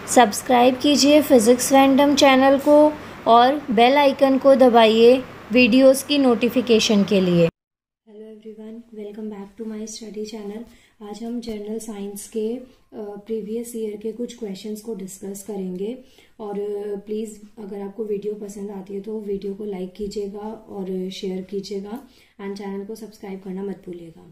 Subscribe कीजिए physics random channel को और बेल आइकन को दबाइए वीडियोस की नोटिफिकेशन के लिए। Hello everyone, welcome back to my study channel. आज हम जनरल साइंस के प्रीवियस ईयर के कुछ क्वेश्चंस को डिस्कस करेंगे और प्लीज़ अगर आपको वीडियो पसंद आती है तो वीडियो को लाइक कीजिएगा और शेयर कीजिएगा एंड चैनल को सब्सक्राइब करना मत भूलिएगा।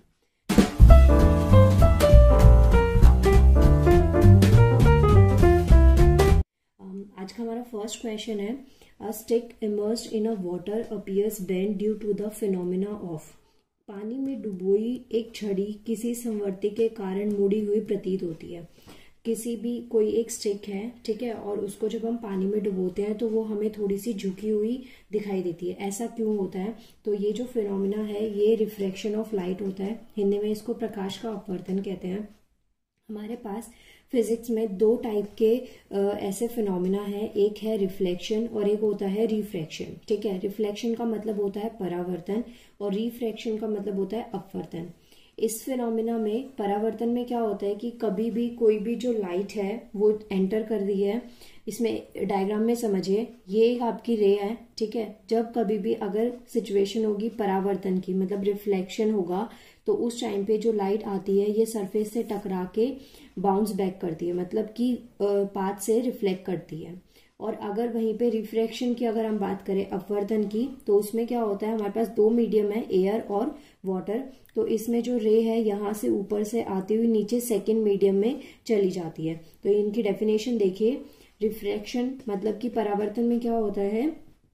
आज का हमारा फर्स्ट क्वेश्चन है, a stick immersed in a water appears bend due to the phenomena of. पानी में डुबोई एक छड़ी किसी संवर्ती के कारण मुड़ी हुई प्रतीत होती है। किसी भी कोई एक स्टिक है, ठीक है, और उसको जब हम पानी में डुबोते हैं तो वो हमें थोड़ी सी झुकी हुई दिखाई देती है। ऐसा क्यों होता है? तो ये जो फिनोमिना है ये रिफ्रैक्शन ऑफ लाइट होता है। हिंदी में इसको प्रकाश का अपवर्तन कहते हैं। हमारे पास फिजिक्स में दो टाइप के ऐसे फिनोमिना है, एक है रिफ्लेक्शन और एक होता है रिफ्रैक्शन। ठीक है, रिफ्लेक्शन का मतलब होता है परावर्तन और रिफ्रैक्शन का मतलब होता है अपवर्तन। इस फिनोमिना में परावर्तन में क्या होता है कि कभी भी कोई भी जो लाइट है वो एंटर कर रही है, इसमें डायग्राम में समझिए, ये एक आपकी रे है, ठीक है। जब कभी भी अगर सिचुएशन होगी परावर्तन की, मतलब रिफ्लेक्शन होगा, तो उस टाइम पे जो लाइट आती है ये सरफेस से टकरा के बाउंस बैक करती है, मतलब कि पाथ से रिफ्लेक्ट करती है। और अगर वहीं पे रिफ्रैक्शन की अगर हम बात करें, अपवर्तन की, तो उसमें क्या होता है, हमारे पास दो मीडियम है, एयर और वाटर। तो इसमें जो रे है यहाँ से ऊपर से आती हुई नीचे सेकेंड मीडियम में चली जाती है। तो इनकी डेफिनेशन देखिए। रिफ्रैक्शन मतलब कि परावर्तन में क्या होता है,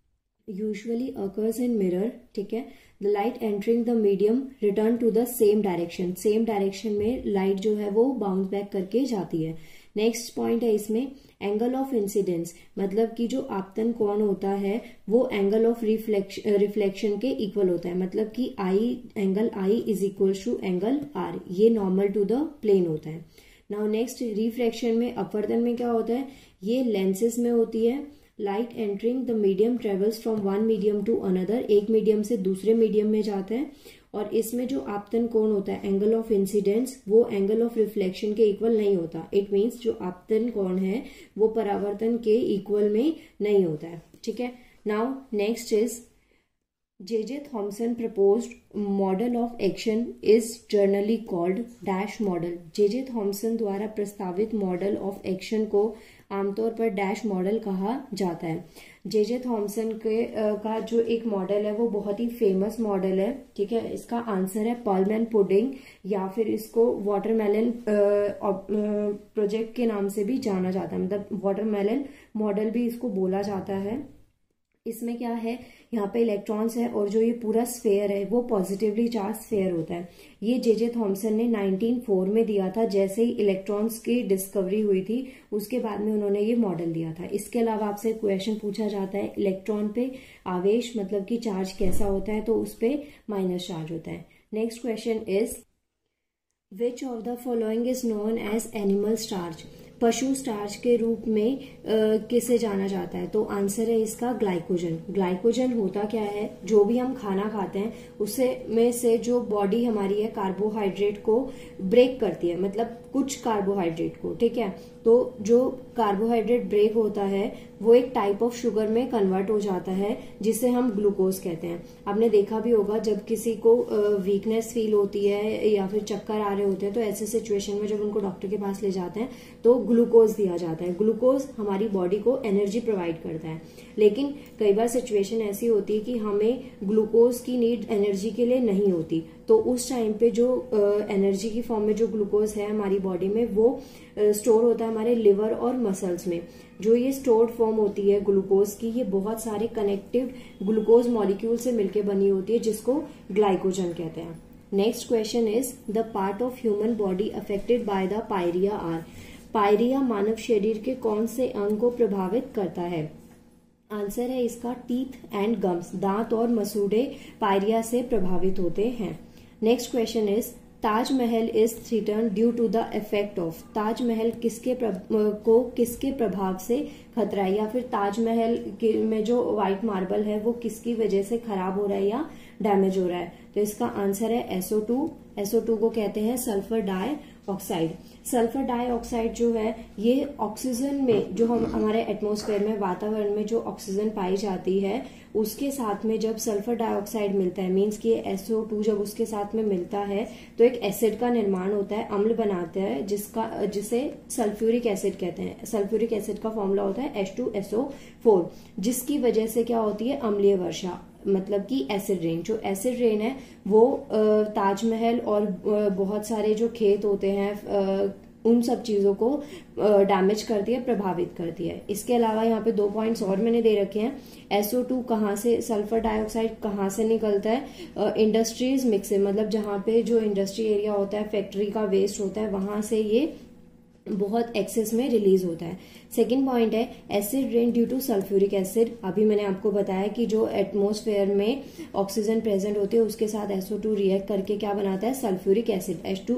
यूजुअली अकर्स इन मिरर, ठीक है। The light entering the medium return to the same direction, same direction में लाइट जो है वो बाउंस बैक करके जाती है। नेक्स्ट पॉइंट है इसमें एंगल ऑफ इंसिडेंस, मतलब कि जो आपतन कोण होता है वो एंगल ऑफ रिफ्लेक्शन के इक्वल होता है, मतलब कि angle I is equal to angle R, ये नॉर्मल टू द प्लेन होता है। नाउ नेक्स्ट रिफ्रैक्शन में, अपवर्तन में क्या होता है, ये लेंसेज में होती है। Light entering the medium travels from one medium to another, एक मीडियम से दूसरे मीडियम में जाता है। और इसमें जो आपतन कोण होता है, एंगल ऑफ इंसिडेंस, वो एंगल ऑफ रिफ्लेक्शन के इक्वल नहीं होता। इट मीन्स जो आपतन कोण है वो परावर्तन के इक्वल में नहीं होता है, ठीक है। Now next is J.J. Thomson proposed model of action is generally called dash model। J.J. Thomson द्वारा प्रस्तावित मॉडल ऑफ एक्शन को आमतौर पर डैश मॉडल कहा जाता है। J.J. Thomson के का जो एक मॉडल है वो बहुत ही फेमस मॉडल है, ठीक है। इसका आंसर है पर्लमैन पुडिंग, या फिर इसको वाटरमेलन प्रोजेक्ट के नाम से भी जाना जाता है, मतलब वाटरमेलन मॉडल भी इसको बोला जाता है। इसमें क्या है, यहाँ पे इलेक्ट्रॉन्स है और जो ये पूरा स्फेयर है वो पॉजिटिवली चार्ज स्फेयर होता है। ये J.J. थॉमसन ने 1904 में दिया था, जैसे ही इलेक्ट्रॉन्स की डिस्कवरी हुई थी उसके बाद में उन्होंने ये मॉडल दिया था। इसके अलावा आपसे क्वेश्चन पूछा जाता है, इलेक्ट्रॉन पे आवेश मतलब कि चार्ज कैसा होता है, तो उस पे माइनस चार्ज होता है। Next question is which of the following is known as animal starch. पशु स्टार्च के रूप में किसे जाना जाता है? तो आंसर है इसका ग्लाइकोजन। ग्लाइकोजन होता क्या है, जो भी हम खाना खाते हैं उससे में से जो बॉडी हमारी है कार्बोहाइड्रेट को ब्रेक करती है, मतलब कुछ कार्बोहाइड्रेट को, ठीक है। तो जो कार्बोहाइड्रेट ब्रेक होता है वो एक टाइप ऑफ शुगर में कन्वर्ट हो जाता है जिसे हम ग्लूकोज कहते हैं। आपने देखा भी होगा जब किसी को वीकनेस फील होती है या फिर चक्कर आ रहे होते हैं तो ऐसे सिचुएशन में जब उनको डॉक्टर के पास ले जाते हैं तो ग्लूकोज दिया जाता है। ग्लूकोज हमारी बॉडी को एनर्जी प्रोवाइड करता है, लेकिन कई बार सिचुएशन ऐसी होती है कि हमें ग्लूकोज की नीड एनर्जी के लिए नहीं होती, तो उस टाइम पे जो एनर्जी की फॉर्म में जो ग्लूकोज है हमारी बॉडी में वो स्टोर होता है हमारे लिवर और मसल्स में। जो ये स्टोर्ड फॉर्म होती है ग्लूकोज की, ये बहुत सारे कनेक्टिव ग्लूकोज मॉलिक्यूल से मिलकर बनी होती है, जिसको ग्लाइकोजन कहते हैं। Next question is the part of human body affected by the pyorrhoea are. Pyorrhoea मानव शरीर के कौन से अंग को प्रभावित करता है? आंसर है इसका टीथ एंड गम्स, दांत और मसूड़े पायरिया से प्रभावित होते हैं। Next question is Taj Mahal is threatened due to the effect of. Taj Mahal किसके प्रभाव से खतरा है, या फिर ताजमहल में जो व्हाइट मार्बल है वो किसकी वजह से खराब हो रहा है या डैमेज हो रहा है? तो इसका आंसर है SO2। SO2 को कहते हैं sulphur dioxide. Sulphur dioxide जो है ये ऑक्सीजन में, जो हम हमारे एटमॉस्फेयर में, वातावरण में जो ऑक्सीजन पाई जाती है उसके साथ में जब सल्फर डाइऑक्साइड मिलता है, मीन्स कि SO2 जब उसके साथ में मिलता है तो एक एसिड का निर्माण होता है, अम्ल बनाता है, जिसे सल्फ्यूरिक एसिड कहते हैं। सल्फ्यूरिक एसिड का फॉर्मूला होता है H2SO4, जिसकी वजह से क्या होती है अम्लीय वर्षा, मतलब कि एसिड रेन। जो एसिड रेन है वो ताजमहल और बहुत सारे जो खेत होते हैं उन सब चीजों को डैमेज करती है, प्रभावित करती है। इसके अलावा यहाँ पे 2 पॉइंट्स और मैंने दे रखे हैं। SO2 कहाँ से, सल्फर डाइऑक्साइड कहाँ से निकलता है? इंडस्ट्रीज मिक्स से, मतलब जहाँ पे जो इंडस्ट्री एरिया होता है, फैक्ट्री का वेस्ट होता है, वहां से ये बहुत एक्सेस में रिलीज होता है। सेकंड पॉइंट है acid rain due to sulphuric acid. अभी मैंने आपको बताया कि जो एटमॉस्फेयर में ऑक्सीजन प्रेजेंट होती है उसके साथ SO2 रिएक्ट करके क्या बनाता है? सल्फ्यूरिक एसिड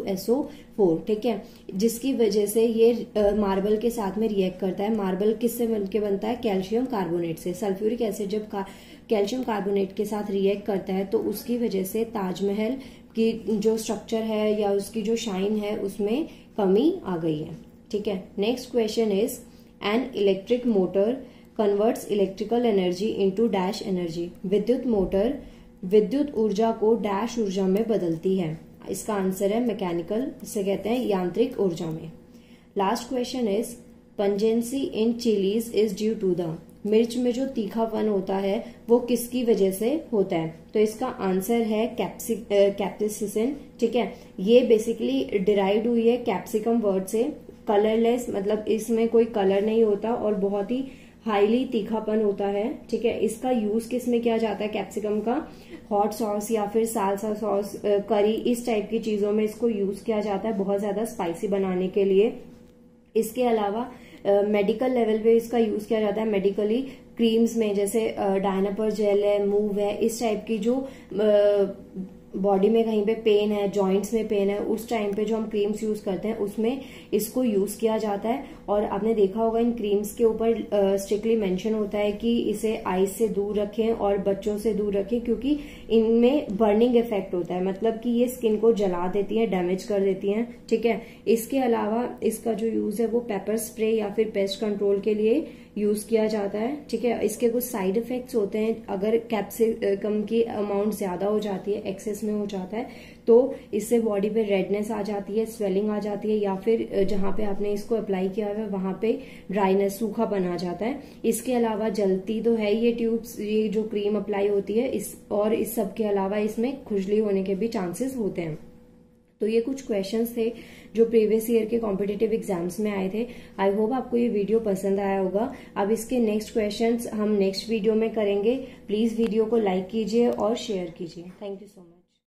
H2SO4, ठीक है, जिसकी वजह से ये मार्बल के साथ में रिएक्ट करता है। मार्बल किससे मिलकर बनता है? कैल्शियम कार्बोनेट से। सल्फ्यूरिक एसिड जब कैल्शियम कार्बोनेट के साथ रिएक्ट करता है तो उसकी वजह से ताजमहल की जो स्ट्रक्चर है या उसकी जो शाइन है उसमें कमी आ गई है, ठीक है। Next question is an electric motor converts electrical energy into dash energy. विद्युत मोटर विद्युत ऊर्जा को डैश ऊर्जा में बदलती है। इसका आंसर है मैकेनिकल, इसे कहते हैं यांत्रिक ऊर्जा में। Last question is pungency in chillies is due to the. मिर्च में जो तीखापन होता है वो किसकी वजह से होता है? तो इसका आंसर है कैप्सिसिन, ठीक है। ये बेसिकली डिराइव्ड हुई है कैप्सिकम वर्ड से। कलरलेस, मतलब इसमें कोई कलर नहीं होता और बहुत ही हाईली तीखापन होता है, ठीक है। इसका यूज किस में किया जाता है? कैप्सिकम का हॉट सॉस या फिर सालसा सॉस, करी, इस टाइप की चीजों में इसको यूज किया जाता है बहुत ज्यादा स्पाइसी बनाने के लिए। इसके अलावा मेडिकल लेवल पे इसका यूज किया जाता है मेडिकली, क्रीम्स में, जैसे डायनापर जेल है, मूव है, इस टाइप की जो बॉडी में कहीं पे पेन है, जॉइंट्स में पेन है, उस टाइम पे जो हम क्रीम्स यूज करते हैं उसमें इसको यूज किया जाता है। और आपने देखा होगा इन क्रीम्स के ऊपर स्ट्रिक्टली मेंशन होता है कि इसे आइस से दूर रखें और बच्चों से दूर रखें, क्योंकि इनमें बर्निंग इफेक्ट होता है, मतलब कि ये स्किन को जला देती है, डैमेज कर देती हैं, ठीक है। इसके अलावा इसका जो यूज है वो पेपर स्प्रे या फिर पेस्ट कंट्रोल के लिए यूज किया जाता है, ठीक है। इसके कुछ साइड इफेक्ट्स होते हैं, अगर कैप्सिकम की अमाउंट ज्यादा हो जाती है, एक्सेस में हो जाता है, तो इससे बॉडी पे रेडनेस आ जाती है, स्वेलिंग आ जाती है, या फिर जहां पे आपने इसको अप्लाई किया हुआ है वहां पे ड्राइनेस, सूखा बना जाता है। इसके अलावा जलती तो है ये ट्यूब्स, ये जो क्रीम अप्लाई होती है, इस सब के अलावा इसमें खुजली होने के भी चांसेस होते हैं। तो ये कुछ क्वेश्चंस थे जो प्रीवियस ईयर के कॉम्पिटिटिव एग्जाम्स में आए थे। आई होप आपको ये वीडियो पसंद आया होगा। अब इसके नेक्स्ट क्वेश्चंस हम नेक्स्ट वीडियो में करेंगे। प्लीज वीडियो को लाइक कीजिए और शेयर कीजिए। Thank you so much.